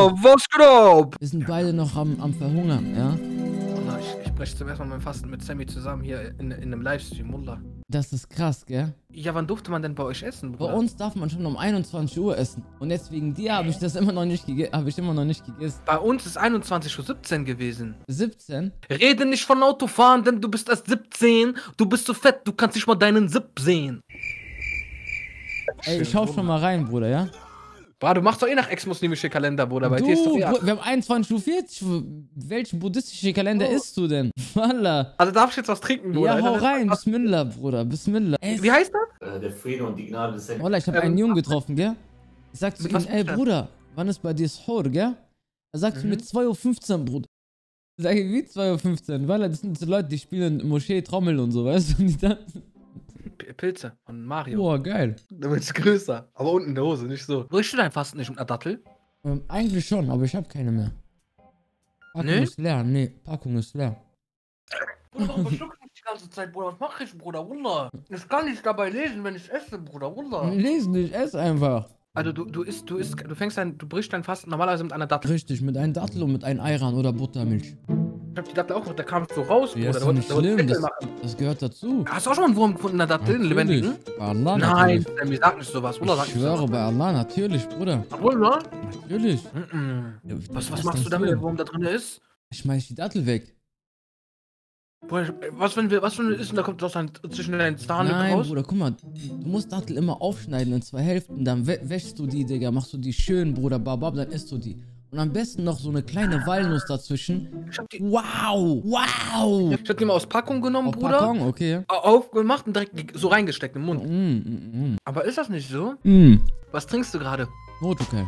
was geht ab? Wir sind beide noch am Verhungern, ja? Wallah, ich breche zum ersten Mal mein Fasten mit Sammy zusammen hier in einem Livestream, Wallah. Das ist krass, gell? Ja, wann durfte man denn bei euch essen, Bei Bruder? uns darf man schon um 21 Uhr essen. Und jetzt wegen dir habe ich das immer noch nicht gegessen. Bei uns ist 21:17 Uhr gewesen. 17? Rede nicht von Autofahren, denn du bist erst 17. Du bist so fett, du kannst nicht mal deinen Sipp sehen. Ey, ich schau schon mal rein, Bruder, ja? Boah, du machst doch eh nach ex-muslimische Kalender, Bruder. Bei dir ist doch eh... Wir haben 21:40 Uhr. Welchen buddhistischen Kalender isst du denn? Wallah. Also darf ich jetzt was trinken, Bruder? Ja, hau rein. Bismillah, Bruder. Bismillah. Ey, Wie heißt das? Der Friede und die Gnade des Herrn. Wallah, ich hab einen Jungen getroffen, gell? Ich sag zu ihm, ey, Bruder, wann ist bei dir Sahur, gell? Er sagt zu mir 2:15 Uhr, Bruder. Ich sag, wie 2:15 Uhr? Wallah, das sind so Leute, die spielen in Moschee, Trommel und so, weißt du? Und die dann... Pilze von Mario. Boah, geil. Du bist größer, aber unten in der Hose, nicht so. Brichst du dein Fasten nicht mit einer Dattel? Eigentlich schon, aber ich hab keine mehr. Packung ist leer, nee, Packung ist leer. Bruder, warum verschluckst du mich die ganze Zeit, Bruder? Was mach ich, Bruder? Wallah. Ich kann nicht dabei lesen, wenn ich esse, Bruder. Wallah. Lies nicht, ess einfach. Also du brichst dein Fasten normalerweise mit einer Dattel. Richtig, mit einem Dattel und mit einem Ayran oder Buttermilch. Ich hab die Dattel auch, da kam so raus, Ja, Bruder. ist doch nicht schlimm, das gehört dazu. Hast du auch schon mal einen Wurm gefunden in der Dattel, einen lebendigen? Bei Allah Nein, natürlich. mir sag nicht sowas. Wallah, sag Ich nicht schwöre, sowas. bei Allah natürlich, Bruder. Wallah? Natürlich. Ja, Was machst du damit, der Wurm da drin ist? Ich schmeiß die Dattel weg. Bruder, was wenn wir essen, da kommt was zwischen deinen Zahnen Nein, raus? Bruder, guck mal. Du musst Dattel immer aufschneiden in 2 Hälften. Dann wäschst du die, Digga. Machst du die schön, Bruder, babab, dann isst du die. Und am besten noch so eine kleine Walnuss dazwischen. Ich hab die, Wow! Wow! ich hab die mal aus Packung genommen, Auf Bruder. Packung, okay. Aufgemacht und direkt so reingesteckt im Mund. Aber ist das nicht so? Was trinkst du gerade? Okay.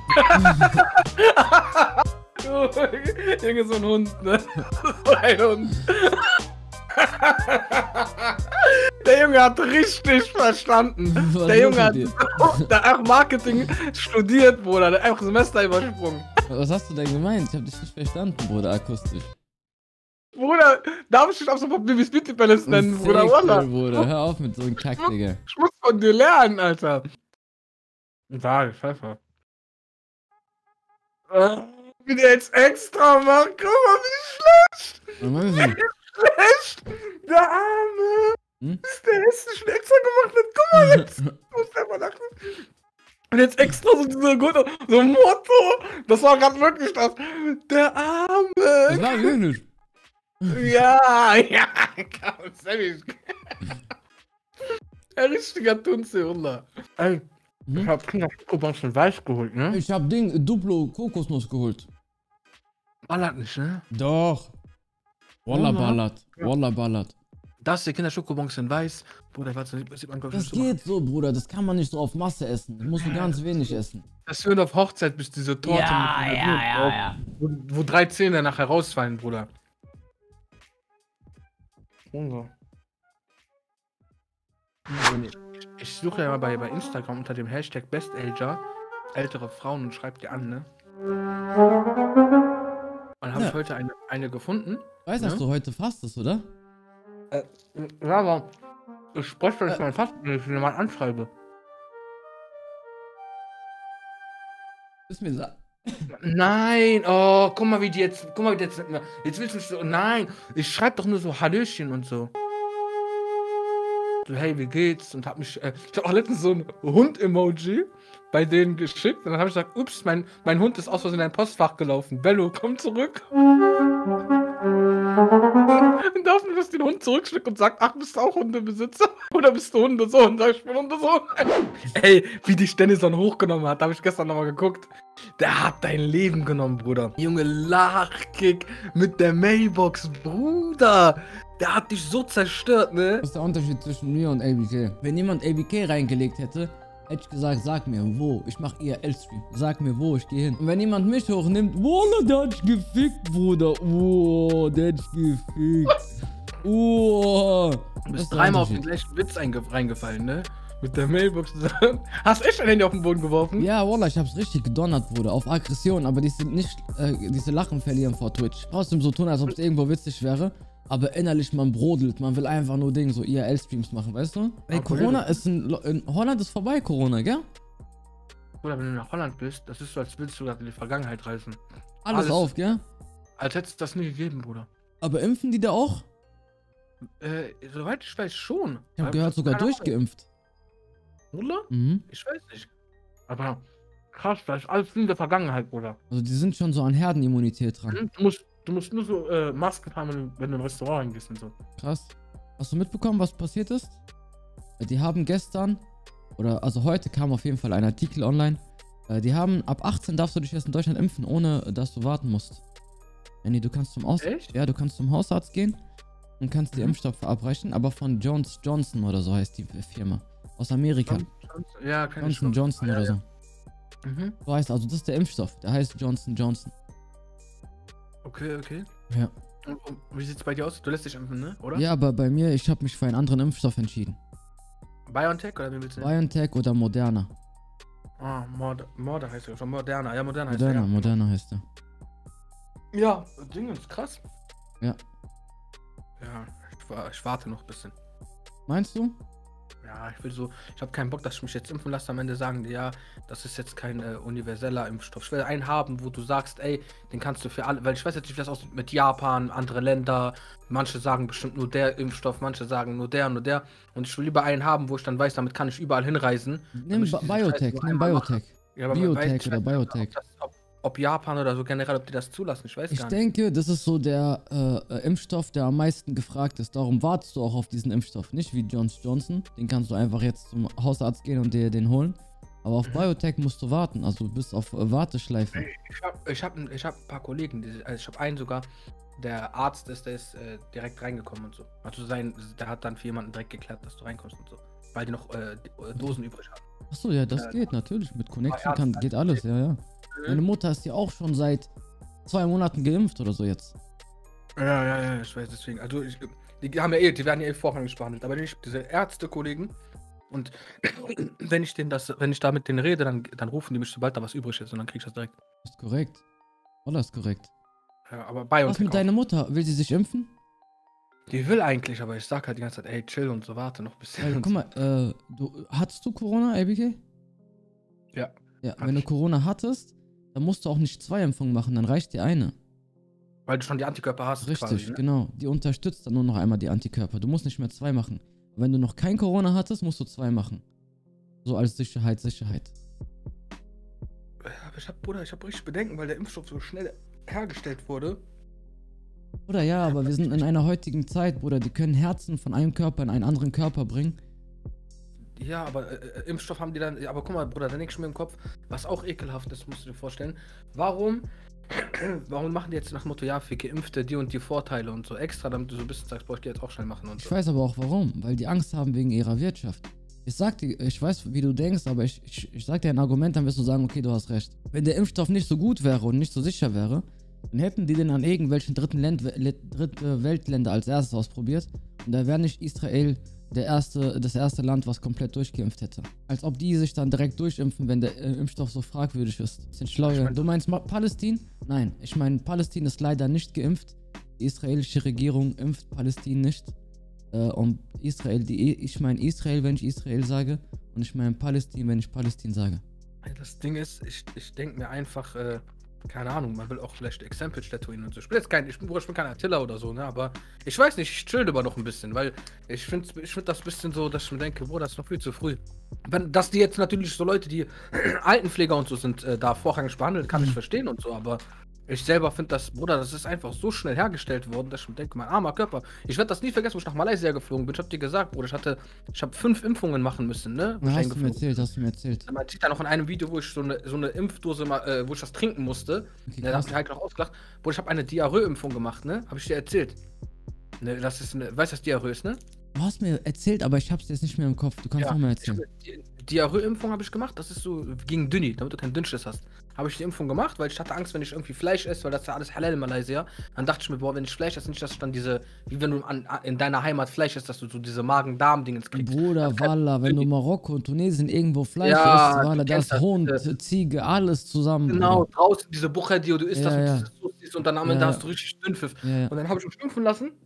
Junge, so ein Hund, ne? So ein Hund. Der Junge hat richtig verstanden. Was Der Junge ist hat auch Marketing studiert, Bruder. Der hat einfach Semester übersprungen. Was hast du denn gemeint? Ich hab dich nicht verstanden, Bruder, akustisch. Bruder, darf ich dich auch so von Bibis Beauty Palace nennen, Bruder? Safe, Wallah. Bruder, hör auf mit so einem Kack, Digga. Ich muss von dir lernen, Alter. Warte, Pfeffer. Wie der jetzt extra macht. Guck mal, wie schlecht. Schlecht. Der Arme. Ist der hässlich extra gemacht hat. Guck mal jetzt. Ich muss selber lachen. Und jetzt extra so diese gute, so ein Motto. Das war gerade wirklich das. Der Arme. Das war wirklich. Ja, komm, Sammy. Ein richtiger Tunze, Wallah. Ey, ich hab Kinderschokobons von Weiß geholt, ne? Ich hab Duplo Kokosnuss geholt. Ballert nicht, ne? Doch. Wallah ballert. Wallah ballert. Das hier Kinderschokobons in Weiß. Bruder, warte, sieht man, glaub ich, Das nicht so. geht so, Bruder. Das kann man nicht so auf Masse essen. Das musst du ganz wenig essen. Das wird auf Hochzeit bis diese Torte Ja. Wo 3 Zähne nachher rausfallen, Bruder. Ich suche ja mal bei Instagram unter dem Hashtag BestAger ältere Frauen und schreibe die an, ne? Und habe ich heute eine gefunden. Weißt du, dass du heute fastest, oder? Ja, aber ich spreche das mal fast, wenn ich jemanden anschreibe. Ist mir sagen. Nein, oh, guck mal, wie die jetzt mit mir. Jetzt willst du so, nein, ich schreibe doch nur so Hallöchen und so. So, hey, wie geht's? Und hab mich, ich hab auch letztens so ein Hund-Emoji bei denen geschickt. Und dann habe ich gesagt, ups, mein Hund ist aus Versehen in ein Postfach gelaufen. Bello, komm zurück. Und Daphne lässt den Hund zurückschickt und sagt, ach, bist du auch Hundebesitzer? Oder bist du Hundesohn? Sag ich, bin Hundesohn. Ey, wie die Stennison hochgenommen hat, habe ich gestern nochmal geguckt. Der hat dein Leben genommen, Bruder. Junge, Lachkick mit der Mailbox, Bruder. Der hat dich so zerstört, ne? Was ist der Unterschied zwischen mir und ABK? Wenn jemand ABK reingelegt hätte, hätte ich gesagt, sag mir wo. Ich mach IRL-Stream. Sag mir wo, ich gehe hin. Und wenn jemand mich hochnimmt, Wallah, der hat dich gefickt, Bruder. Oh, der hat dich gefickt. Oh. Du bist dreimal auf den gleichen Witz reingefallen, ne? Mit der Mailbox. Hast du echt ein Handy auf den Boden geworfen? Ja, Wallah, ich hab's richtig gedonnert, Bruder. Auf Aggression, aber diese Lachen verlieren vor Twitch. Trotzdem so tun, als ob es irgendwo witzig wäre. Aber innerlich, man brodelt. Man will einfach nur so IRL-Streams machen, weißt du? Ey, Corona ist in Holland ist vorbei, Corona, gell? Bruder, wenn du nach Holland bist, das ist so, als würdest du gerade in die Vergangenheit reisen. Alles auf, gell? Als hätte es das nie gegeben, Bruder. Aber impfen die da auch? Soweit ich weiß, schon. Ich habe gehört, sogar durchgeimpft. Bruder? Mhm. Ich weiß nicht. Aber krass, das ist alles in der Vergangenheit, Bruder. Also die sind schon so an Herdenimmunität dran. Du musst nur so Maske tragen, wenn du in ein Restaurant reingehst und so. Krass. Hast du mitbekommen, was passiert ist? Die haben gestern, oder also heute kam auf jeden Fall ein Artikel online. Die haben, ab 18 darfst du dich jetzt in Deutschland impfen, ohne dass du warten musst. Nee, du kannst Echt? Ja, du kannst zum Hausarzt gehen und kannst dir Impfstoff verabreichen, aber von Johnson oder so heißt die Firma. Aus Amerika. Ja, Johnson oder so. Mhm. So heißt also, das ist der Impfstoff. Der heißt Johnson. Okay. Ja. Und wie sieht's bei dir aus? Du lässt dich impfen, ne? Oder? Ja, aber bei mir, ich habe mich für einen anderen Impfstoff entschieden. BioNTech oder wie willst du BioNTech oder Moderna. Ah, Moderna heißt er. Schon Moderna. Ja, Moderna heißt er. Ja. Moderna heißt er. Ja, Ding ist krass. Ja. Ja, ich warte noch ein bisschen. Meinst du? Ja, ich habe keinen Bock, dass ich mich jetzt impfen lasse. Am Ende sagen die, ja, das ist jetzt kein universeller Impfstoff. Ich will einen haben, wo du sagst, ey, den kannst du für alle, weil ich weiß jetzt nicht, wie das aussieht mit Japan, andere Länder. Manche sagen bestimmt nur der Impfstoff, manche sagen nur der. Und ich will lieber einen haben, wo ich dann weiß, damit kann ich überall hinreisen. Nimm Biotech. Ja, aber Biotech oder Biotech. Ob Japan oder so generell, ob die das zulassen, ich weiß gar nicht. Ich denke, das ist so der Impfstoff, der am meisten gefragt ist. Darum wartest du auch auf diesen Impfstoff. Nicht wie Johnson. Den kannst du einfach jetzt zum Hausarzt gehen und dir den holen. Aber auf Biotech musst du warten. Also du bist auf Warteschleife. Ich hab ein paar Kollegen, ich habe einen sogar, der Arzt ist, der ist direkt reingekommen und so. Also der hat dann für jemanden direkt geklärt, dass du reinkommst und so. Weil die noch Dosen übrig haben. Achso, ja, das geht natürlich. Mit Connection geht alles, ja. Meine Mutter ist ja auch schon seit 2 Monaten geimpft oder so jetzt. Ja, ich weiß deswegen. Also die haben die werden ja vorrangig behandelt, aber nicht diese Ärztekollegen. Und wenn ich da mit denen rede, dann rufen die mich, sobald da was übrig ist, und dann krieg ich das direkt. Das ist korrekt. Oder ist korrekt. Ja, aber BioNTech Was mit deiner Mutter? Will sie sich impfen? Die will eigentlich, aber ich sag halt die ganze Zeit, ey, chill und so, warte noch ein bisschen. Guck mal, hattest du Corona, ABK? Ja. Ja, wenn du Corona hattest, dann musst du auch nicht 2 Impfungen machen, dann reicht dir eine. Weil du schon die Antikörper hast. Richtig, quasi, ne? genau. Die unterstützt dann nur noch einmal die Antikörper. Du musst nicht mehr 2 machen. Wenn du noch kein Corona hattest, musst du 2 machen. So als Sicherheit. Aber ich hab richtig Bedenken, weil der Impfstoff so schnell hergestellt wurde. Oder ja, aber wir sind in einer heutigen Zeit, Bruder. Die können Herzen von einem Körper in einen anderen Körper bringen. Ja, aber Impfstoff haben die dann. Aber guck mal, Bruder, da denk ich mir im Kopf, was auch ekelhaft ist, musst du dir vorstellen. Warum machen die jetzt nach dem Motto, ja, für Geimpfte die und die Vorteile und so extra, damit du so ein bisschen sagst, boah, ich geh jetzt auch schnell machen und so. Ich weiß aber auch warum, weil die Angst haben wegen ihrer Wirtschaft. Ich sag dir, ich weiß, wie du denkst, aber ich sag dir ein Argument, dann wirst du sagen, okay, du hast recht. Wenn der Impfstoff nicht so gut wäre und nicht so sicher wäre, dann hätten die den an irgendwelchen dritte Weltländer als erstes ausprobiert. Und da wäre nicht Israel das erste Land, was komplett durchgeimpft hätte. Als ob die sich dann direkt durchimpfen, wenn der Impfstoff so fragwürdig ist. Bisschen schlauer. Du meinst Palästin? Nein, ich meine, Palästin ist leider nicht geimpft. Die israelische Regierung impft Palästin nicht. Und Israel, ich meine Israel, wenn ich Israel sage. Und ich meine Palästin, wenn ich Palästin sage. Das Ding ist, ich denke mir einfach, keine Ahnung, man will auch vielleicht Exempel statuieren und so. Ich bin kein Attila oder so, ne, aber ich weiß nicht, ich chill aber noch ein bisschen, weil ich find das ein bisschen so, dass ich mir denke, boah, das ist noch viel zu früh. Dass die jetzt natürlich so Leute, die Altenpfleger und so sind, da vorrangig behandelt, kann ich verstehen und so, aber ich selber finde das, Bruder, das ist einfach so schnell hergestellt worden, dass ich mir denke, mein armer Körper. Ich werde das nie vergessen, wo ich nach Malaysia geflogen bin. Ich hab dir gesagt, Bruder, ich habe 5 Impfungen machen müssen, ne? Hast du mir erzählt. Man sieht da noch in einem Video, wo ich so eine Impfdose, wo ich das trinken musste. Okay, da hab ich halt noch ausgelacht. Bruder, ich habe eine Diarrhoe-Impfung gemacht, ne? Habe ich dir erzählt. Ne, das ist weißt du, was Diarrhoe ist, ne? Du hast mir erzählt, aber ich hab's jetzt nicht mehr im Kopf. Du kannst nochmal erzählen. Diarrhoe-Impfung habe ich gemacht, das ist so gegen Dünni, damit du keinen Dünnschiss hast. Habe ich die Impfung gemacht, weil ich hatte Angst, wenn ich irgendwie Fleisch esse, weil das ja alles halal in Malaysia. Dann dachte ich mir, boah, wenn ich Fleisch esse, nicht, dass ich dann wie wenn du in deiner Heimat Fleisch isst, dass du so diese Magen-Darm-Dingens kriegst. Bruder, Wallah, wenn du Marokko und Tunesien irgendwo Fleisch isst, Wallah, das Hund, Ziege, alles zusammen. Genau, Bruder. Draußen diese Buche, die du isst, ja, das und dann am Ende hast du richtig Dünnpfiff. Ja. Und dann habe ich mich impfen lassen.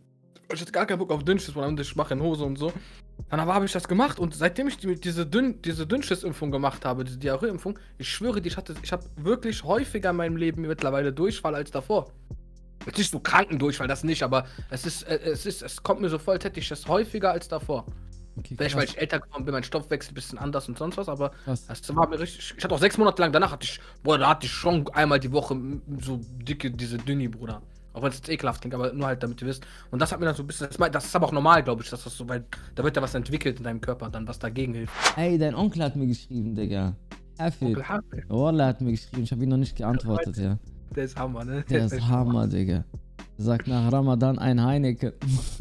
Ich hatte gar keinen Bock auf Dünnschiss, und ich mache in Hose und so. Dann aber habe ich das gemacht und seitdem ich diese Dünnschiss-Impfung gemacht habe, diese Diarrhoe-Impfung, ich schwöre dir, ich habe wirklich häufiger in meinem Leben mittlerweile Durchfall als davor. Jetzt nicht so kranken Durchfall, das nicht, aber es kommt mir so voll, als hätte ich das häufiger als davor. Okay, Vielleicht, weil krass. ich älter geworden bin, mein Stoffwechsel ein bisschen anders und sonst was, aber Krass. das war mir richtig. Ich hatte auch 6 Monate lang, danach hatte ich, boah, da hatte ich schon einmal die Woche so dicke, diese Dünni, Bruder. Auch wenn es jetzt ekelhaft klingt, aber nur halt, damit ihr wisst. Und das hat mir dann so ein bisschen, das ist aber auch normal, glaube ich, dass das so, weil da wird ja was entwickelt in deinem Körper, dann was dagegen hilft. Ey, dein Onkel hat mir geschrieben, Digga. Hafid. Onkel Hafid. Wallah hat mir geschrieben, ich habe ihn noch nicht geantwortet, ja. Der ist Hammer, ne? Der ist Hammer, Digga. Er sagt nach Ramadan ein Heineken.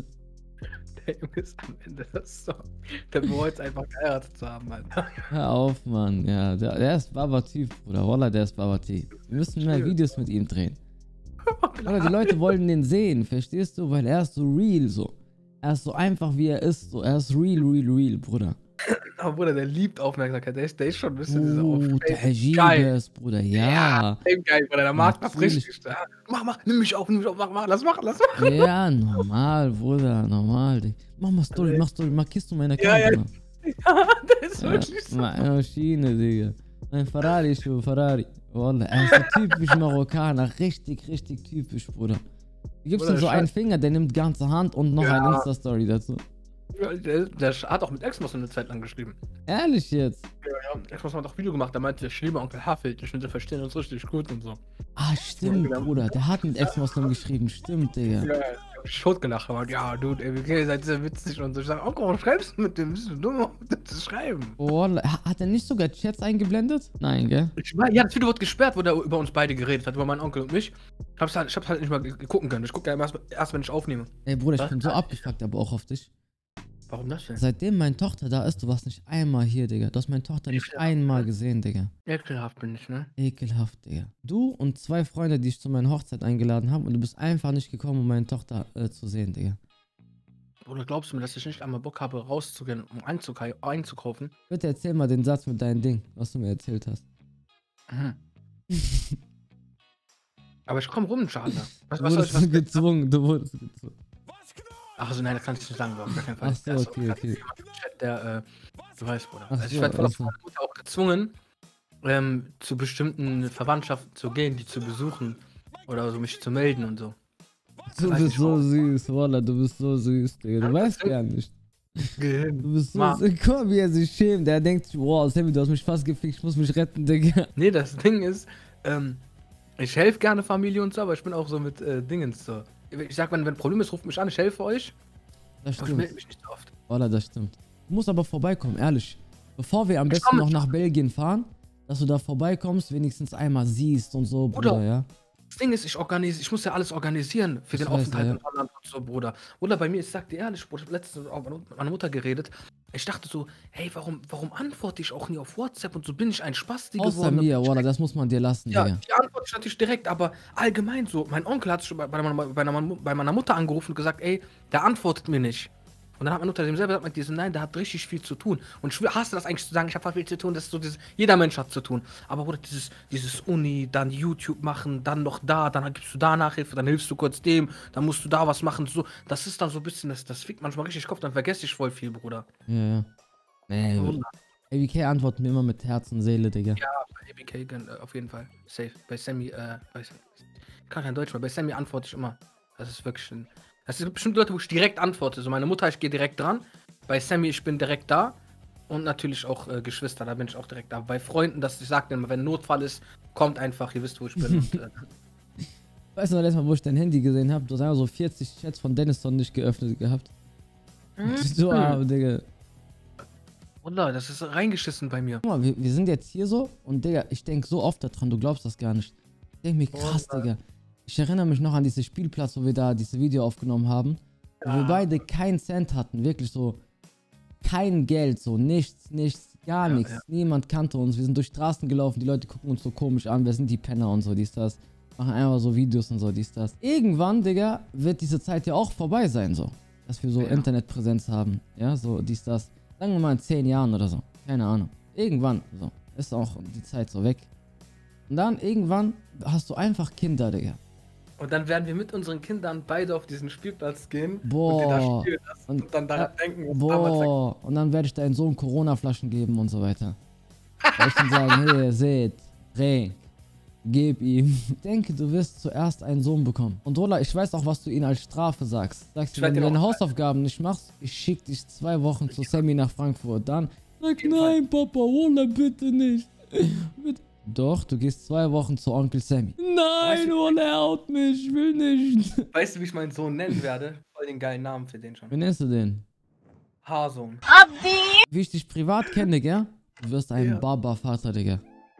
Der Junge ist am Ende das so. Der bereut es einfach geheiratet zu haben, Alter. Hör auf, Mann. Ja, der ist Baba-Typ, Bruder. Wallah, der ist Baba-Typ. Wir müssen mehr Videos mit ihm drehen. Oder die Leute wollen den sehen, verstehst du? Weil er ist so real, so. Er ist so einfach, wie er ist, so. Er ist real, Bruder. Aber Bruder, der liebt Aufmerksamkeit. Der ist schon ein bisschen diese Aufmerksamkeit. Geil, Bruder, ja. Geil, Bruder. Der macht das richtig. Mach, nimm mich auf, mach, lass machen. Ja, normal, Bruder, normal. Mach Story, markierst du meine Kamera. Ja, der ist wirklich so. Meine Maschine, Digga. Ein Ferrari, Ferrari. Wallah, er ist so typisch Marokkaner. Richtig typisch, Bruder. Du gibst ihm so einen Finger, der nimmt ganze Hand und noch ein Insta-Story dazu. Der hat auch mit Exmos eine Zeit lang geschrieben. Ehrlich jetzt? Ja. Exmos hat auch Video gemacht, da meinte ich liebe Onkel Hafid, ich finde, wir verstehen uns richtig gut und so. Ah, stimmt, Bruder. Der hat mit Ex-Moslem geschrieben. Stimmt, Digga. Ja, ich hab Schot gelacht, aber ja, Dude, ey, okay, seid sehr witzig und so. Ich sag, Onkel, warum schreibst du mit dem? Bist du dumm, um das zu schreiben? Oh, hat er nicht sogar Chats eingeblendet? Nein, gell? Ja, das Video wurde gesperrt, wo der über uns beide geredet hat, über meinen Onkel und mich. Ich hab's halt nicht mal gucken können. Ich gucke ja erst, wenn ich aufnehme. Ey, Bruder, ich bin so abgefuckt, aber auch auf dich. Warum das denn? Seitdem meine Tochter da ist, du warst nicht einmal hier, Digga. Du hast meine Tochter nicht einmal gesehen, Digga. Ekelhaft bin ich, ne? Ekelhaft, Digga. Du und 2 Freunde, die ich zu meiner Hochzeit eingeladen habe und du bist einfach nicht gekommen, um meine Tochter zu sehen, Digga. Oder glaubst du mir, dass ich nicht einmal Bock habe, rauszugehen, um einzukaufen? Bitte erzähl mal den Satz mit deinem Ding, was du mir erzählt hast. Mhm. Aber ich komm rum, Schade. Du wurdest gezwungen. Ach so, nein, das kann ich nicht sagen, auf gar keinen Fall. Ach so, okay. Der, du weißt, Bruder. Ach Also ich so, werde von ach der so. Mutter auch gezwungen, zu bestimmten Verwandtschaften zu gehen, die zu besuchen. Oder so mich zu melden und so. Du bist so süß, Wallah, du bist so süß, Digga. Du weißt gar nicht. Du bist so süß. Guck mal, wie er sich schämt. Er denkt, wow, Sammy, du hast mich fast gefickt, ich muss mich retten, Digga. Nee, das Ding ist, ich helfe gerne Familie und so, aber ich bin auch so mit Dingens so. Ich sag, wenn ein Problem ist, ruft mich an, ich helfe euch. Das Aber ich melde mich nicht so oft. Wallah, das stimmt. Du musst aber vorbeikommen, ehrlich. Bevor wir am besten noch nach Belgien fahren, dass du da vorbeikommst, wenigstens einmal siehst und so, Bruder, ja. Das Ding ist, ich muss ja alles organisieren für den Aufenthalt in Holland und so, Bruder. Bruder, bei mir, ich sag dir ehrlich, Bruder, ich hab letztens auch mit meiner Mutter geredet. Ich dachte so, hey, warum antworte ich auch nie auf WhatsApp und so bin ich ein Spasti geworden? Außer mir, Wallah, das muss man dir lassen, ja, Digga. die antworte ich natürlich direkt, aber allgemein so. Mein Onkel hat schon bei meiner Mutter angerufen und gesagt, ey, der antwortet mir nicht. Und dann hat meine Mutter dem selber gesagt, nein, der hat richtig viel zu tun. Und ich hasse das eigentlich zu sagen, ich habe viel zu tun, das ist so dieses, jeder Mensch hat zu tun. Aber Bruder, dieses Uni, dann YouTube machen, dann noch da, dann gibst du da Nachhilfe, dann hilfst du kurz dem, dann musst du da was machen, so. Das ist dann so ein bisschen, das fickt manchmal richtig Kopf, dann vergesse ich voll viel, Bruder. Ja. Nee, ABK antwortet mir immer mit Herz und Seele, Digga. Ja, bei ABK auf jeden Fall. Safe. Bei Sammy, ich kann kein Deutsch mehr, bei Sammy antworte ich immer. Das ist wirklich ein. Das sind bestimmt Leute, wo ich direkt antworte. So meine Mutter, ich gehe direkt dran. Bei Sammy, ich bin direkt da. Und natürlich auch Geschwister, da bin ich auch direkt da. Bei Freunden, ich sage denen, wenn Notfall ist, kommt einfach, ihr wisst, wo ich bin. Und, weißt du noch, letztes Mal, wo ich dein Handy gesehen habe, du hast einfach so 40 Chats von Dennison nicht geöffnet gehabt. So, Digga. Wallah, das ist reingeschissen bei mir. Guck mal, wir sind jetzt hier so und Digga, ich denke so oft daran, du glaubst das gar nicht. Ich denke mir, krass, Digga. Ich erinnere mich noch an diesen Spielplatz, wo wir da dieses Video aufgenommen haben. Wo wir beide keinen Cent hatten, wirklich so. Kein Geld, so nichts, gar nichts. Niemand kannte uns. Wir sind durch Straßen gelaufen, die Leute gucken uns so komisch an, wer sind die Penner und so, dies, das. Machen einfach so Videos und so, dies, das. Irgendwann, Digga, wird diese Zeit ja auch vorbei sein, so. Dass wir so Internetpräsenz haben, ja, so dies, das. Sagen wir mal in 10 Jahren oder so. Keine Ahnung. Irgendwann, so. Ist auch die Zeit so weg. Und dann irgendwann hast du einfach Kinder, Digga. Und dann werden wir mit unseren Kindern beide auf diesen Spielplatz gehen und die da Boah. spielen lassen und dann daran denken, was Boah. Und dann werde ich deinen Sohn Corona-Flaschen geben und so weiter. Soll ich dann sagen, hey, seht, trink, gib ihm. Ich denke, du wirst zuerst einen Sohn bekommen. Und Ola, ich weiß auch, was du ihnen als Strafe sagst. Sagst du, wenn du deine Hausaufgaben nicht machst, ich schicke dich 2 Wochen zu Sammy nach Frankfurt. Dann sag, nein, Papa, Ola, bitte nicht. Bitte. Doch, du gehst 2 Wochen zu Onkel Sammy. Nein, Ola, er haut mich, ich will nicht. Weißt du, wie ich meinen Sohn nennen werde? Voll den geilen Namen für den schon. Wie nennst du den? Haarsohn. Wie ich dich privat kenne, gell? Du wirst ein Baba-Vater, Digga.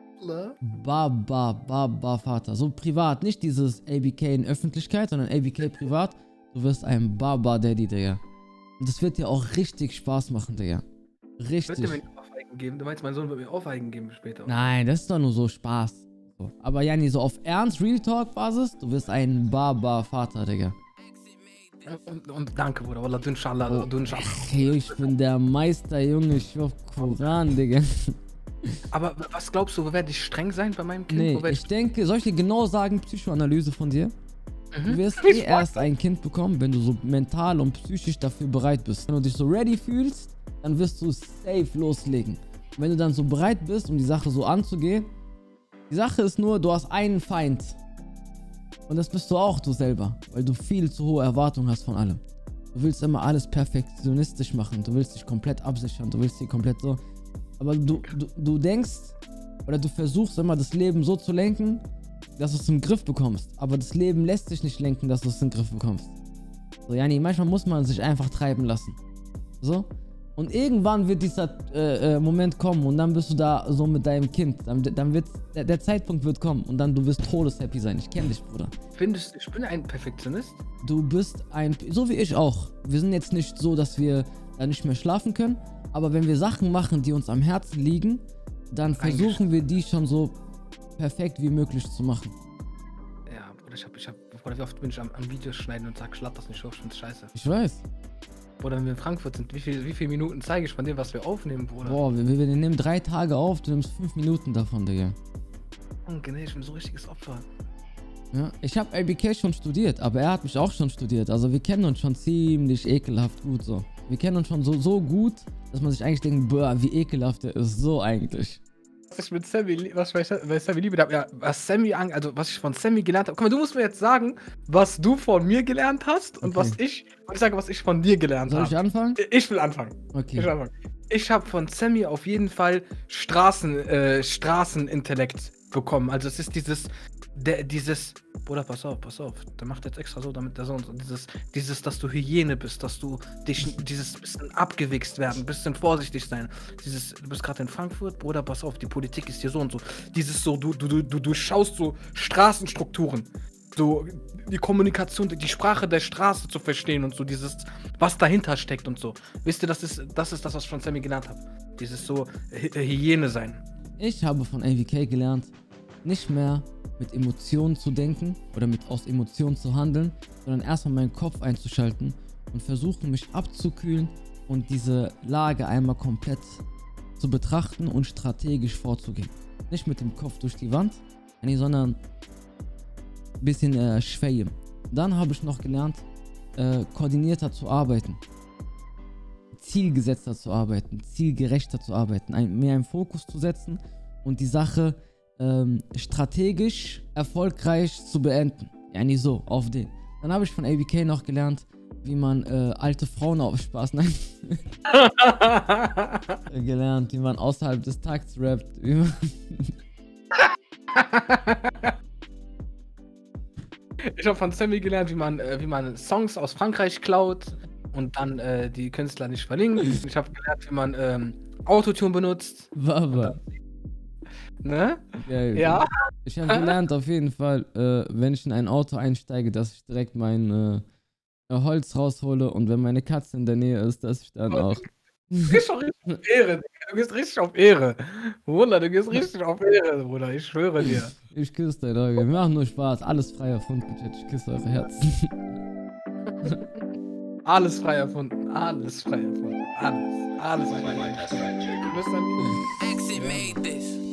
Baba-Vater. So privat, nicht dieses ABK in Öffentlichkeit, sondern ABK privat. Du wirst ein Baba-Daddy, Digga. Und das wird dir auch richtig Spaß machen, Digga. Richtig. Wird er mir Aufweigen geben? Du meinst, mein Sohn wird mir Aufweigen geben später? Nein, das ist doch nur so Spaß. So. Aber Jani, so auf Ernst, Real Talk-Basis, du wirst ein Baba-Vater, Digga. Und danke, Bruder. Wallah, Inshallah. Hey, ich bin der Meister, Junge. Ich auf Koran, Digga. Aber was glaubst du, werde ich streng sein bei meinem Kind? Nee, ich denke, soll ich dir genau sagen, Psychoanalyse von dir? Du wirst erst ein Kind bekommen, wenn du so mental und psychisch dafür bereit bist. Wenn du dich so ready fühlst, dann wirst du safe loslegen. Und wenn du dann so bereit bist, um die Sache so anzugehen, die Sache ist nur, du hast einen Feind. Und das bist du auch, du selber. Weil du viel zu hohe Erwartungen hast von allem. Du willst immer alles perfektionistisch machen. Du willst dich komplett absichern. Du willst dich komplett so... Aber du denkst, oder du versuchst immer das Leben so zu lenken, dass du es im Griff bekommst. Aber das Leben lässt sich nicht lenken, dass du es im Griff bekommst. So, Jani, manchmal muss man sich einfach treiben lassen. So? Und irgendwann wird dieser Moment kommen und dann bist du da so mit deinem Kind. Dann wird der Zeitpunkt wird kommen und dann du wirst todeshappy sein. Ich kenne dich, Bruder. Findest du, ich bin ein Perfektionist? Du bist so wie ich auch. Wir sind jetzt nicht so, dass wir da nicht mehr schlafen können. Aber wenn wir Sachen machen, die uns am Herzen liegen, dann versuchen wir die schon so perfekt wie möglich zu machen. Ja, Bruder, Bruder, wie oft bin ich am Videos schneiden und sag, schlag das nicht hoch, ich find's scheiße. Ich weiß. Bruder, wenn wir in Frankfurt sind, wie viele Minuten zeige ich von dem, was wir aufnehmen, Bruder? Boah, wir nehmen 3 Tage auf, du nimmst 5 Minuten davon, Digga. Danke, nee, ich bin so ein richtiges Opfer. Ja, ich habe ABK schon studiert, aber er hat mich auch schon studiert. Also wir kennen uns schon ziemlich ekelhaft gut so. Wir kennen uns schon so gut, dass man sich eigentlich denkt, boah, wie ekelhaft der ist, so eigentlich. Was ich mit Sammy, was ich bei Sammy liebe, ja, was ich von Sammy gelernt habe. Guck mal, du musst mir jetzt sagen, was du von mir gelernt hast und was ich von dir gelernt habe. Soll ich anfangen? Ich will anfangen. Okay. Ich habe von Sammy auf jeden Fall Straßenintellekt bekommen. Also es ist dieses, Bruder, pass auf, der macht jetzt extra so, damit der Sohn so, dieses, dass du Hyäne bist, dass du dieses bisschen abgewichst werden, bisschen vorsichtig sein, du bist gerade in Frankfurt, Bruder, pass auf, die Politik ist hier so und so, dieses so, du schaust so Straßenstrukturen, so die Kommunikation, die Sprache der Straße zu verstehen und so dieses, was dahinter steckt und so. Wisst ihr, das ist das, was ich von Sammy gelernt habe, dieses so Hyäne sein. Ich habe von ABK gelernt, nicht mehr mit Emotionen zu denken oder aus Emotionen zu handeln, sondern erstmal meinen Kopf einzuschalten und versuchen, mich abzukühlen und diese Lage einmal komplett zu betrachten und strategisch vorzugehen. Nicht mit dem Kopf durch die Wand, sondern ein bisschen schwächen. Dann habe ich noch gelernt, koordinierter zu arbeiten, zielgesetzter zu arbeiten, zielgerechter zu arbeiten, mehr einen Fokus zu setzen und die Sache strategisch erfolgreich zu beenden. Ja, nicht so, auf den. Dann habe ich von ABK noch gelernt, wie man alte Frauen auf Spaß, nein. Gelernt, wie man außerhalb des Takts rappt, wie man Ich habe von Sammy gelernt, wie man Songs aus Frankreich klaut und dann die Künstler nicht verlinkt. Ich habe gelernt, wie man Autotune benutzt. Baba. Ne? Ja. Ich habe gelernt auf jeden Fall, wenn ich in ein Auto einsteige, dass ich direkt mein Holz raushole und wenn meine Katze in der Nähe ist, dass ich dann auch... Du gehst doch richtig auf Ehre, du gehst richtig auf Ehre. Bruder, du gehst richtig auf Ehre, Bruder, ich schwöre dir. Ich küsse dein Auge, wir machen nur Spaß, alles frei erfunden, ich küsse eure Herzen. Alles frei erfunden, alles frei erfunden, alles frei erfunden. Du bist dann